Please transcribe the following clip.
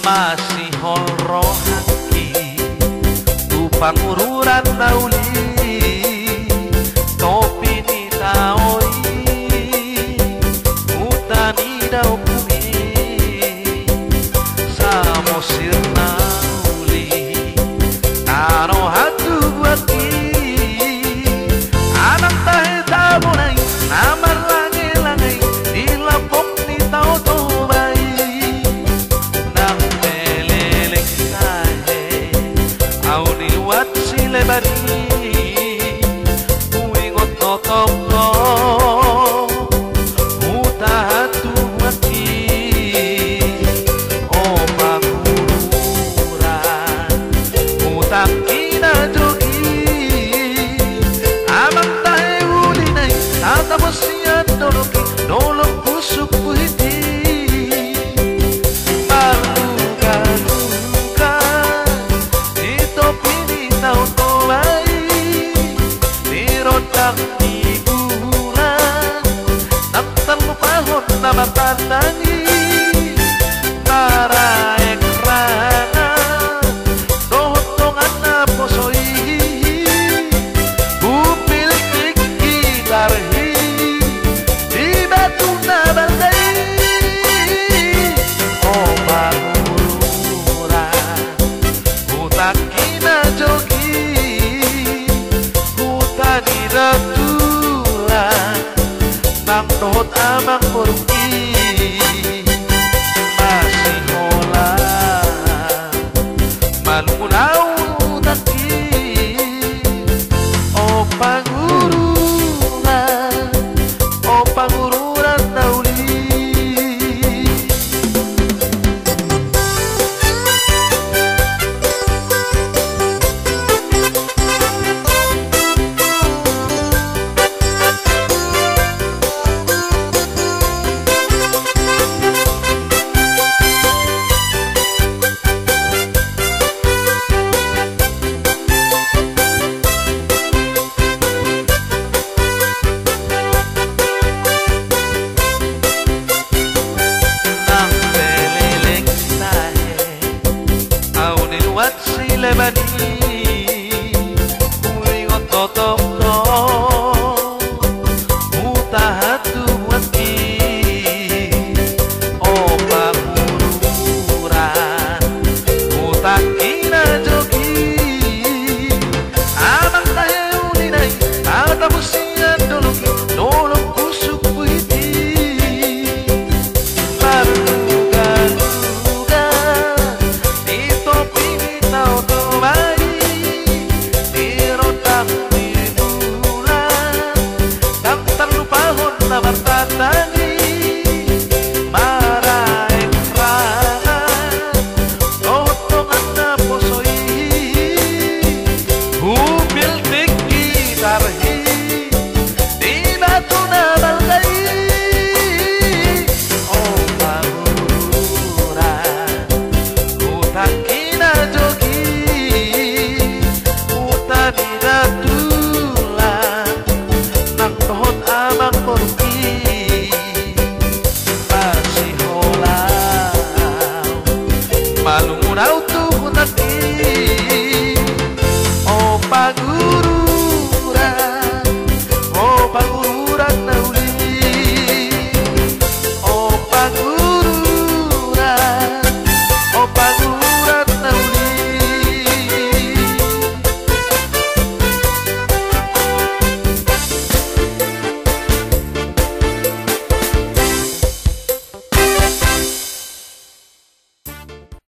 masih horohaki tupang ururan nauli topi ni taoi utani dau pumi samosir nauli taro hatu buati anak tahe tabunai namar langai-langai di lapok ni tau tobai nang meleleng tahe au ni wat silebani uingot totoko uta hatu buati o pangururan utak ina jogi amang tahe ulinay tatapos niya doloki nolong kusuk puhiti paluka-luka ito pinitaw tolay nirotak ni bulan naktal mo pahon na matanani para ekrana dohotongan na posoy bupilik kilarhi di batu na balday o pangururan utak ina jogi utani ratulan nang dohot amang porki masih hola malunaw utaki o pangururan nauli nang meleleng tahe au ni wat silebani uingot totoko